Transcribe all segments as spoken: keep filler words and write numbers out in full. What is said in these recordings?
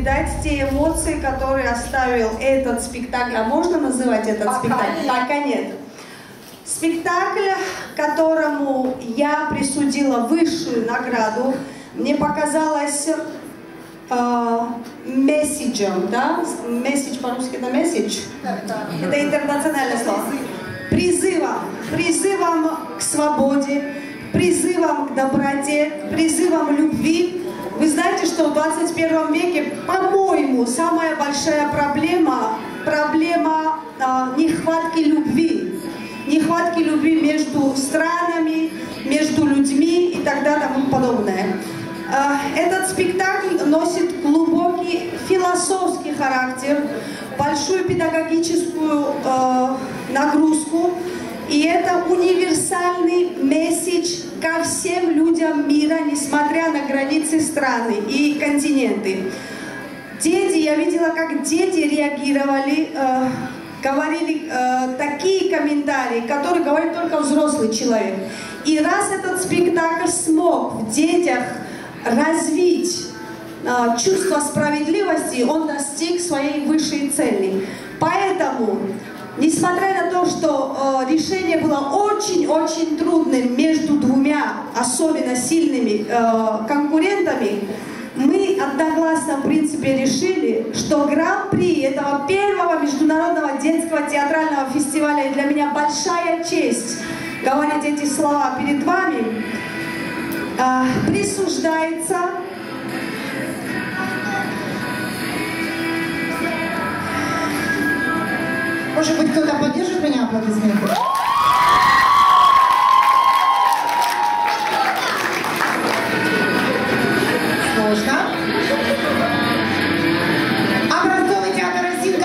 передать те эмоции, которые оставил этот спектакль. А можно называть этот Пока спектакль? Нет. Пока нет. Спектакль, которому я присудила высшую награду, мне показалось э, месседжем, да? Месседж по-русски это месседж? Да, да. Это интернациональное слово. Призывом. Призывом к свободе, призывом к доброте, призывом любви. Вы знаете, что в двадцать первом веке, по-моему, самая большая проблема, проблема э, нехватки любви. Нехватки любви между странами, между людьми и так далее и тому подобное. Этот спектакль носит глубокий философский характер, большую педагогическую э, нагрузку, и это универсальный месседж ко всем людям мира, несмотря на границы страны и континенты. Дети, я видела, как дети реагировали, э, говорили э, такие комментарии, которые говорит только взрослый человек. И раз этот спектакль смог в детях развить э, чувство справедливости, он достиг своей высшей цели. Поэтому, несмотря на то, что э, решение было очень-очень трудным между двумя особенно сильными э, конкурентами, мы одногласно, в принципе, решили, что гран-при этого первого международного детского театрального фестиваля, и для меня большая честь говорить эти слова перед вами, э, присуждается Может быть, кто-то поддержит меня аплодисментами? Сложно. Образцовый театр «Росинка».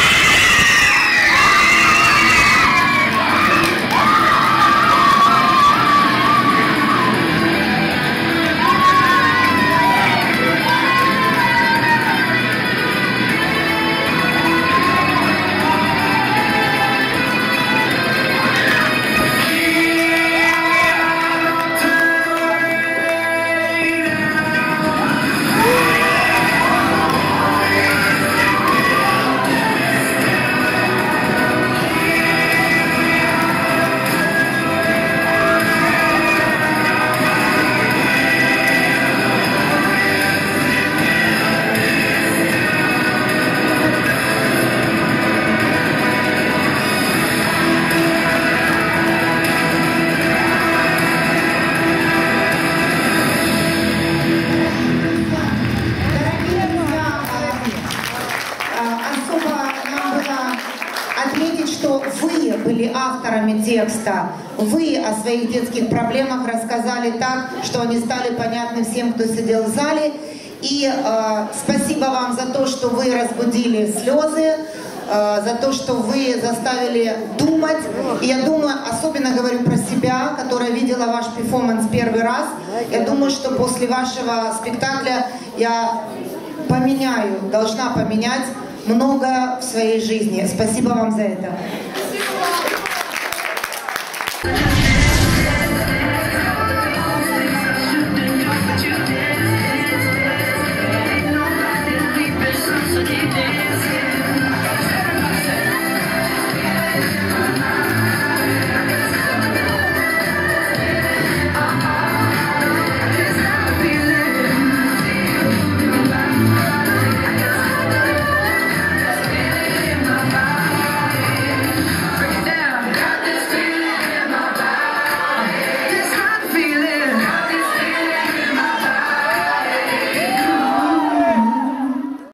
Текста. Вы о своих детских проблемах рассказали так, что они стали понятны всем, кто сидел в зале. И э, спасибо вам за то, что вы разбудили слезы, э, за то, что вы заставили думать. И я думаю, особенно говорю про себя, которая видела ваш перформанс первый раз. Я думаю, что после вашего спектакля я поменяю, должна поменять многое в своей жизни. Спасибо вам за это.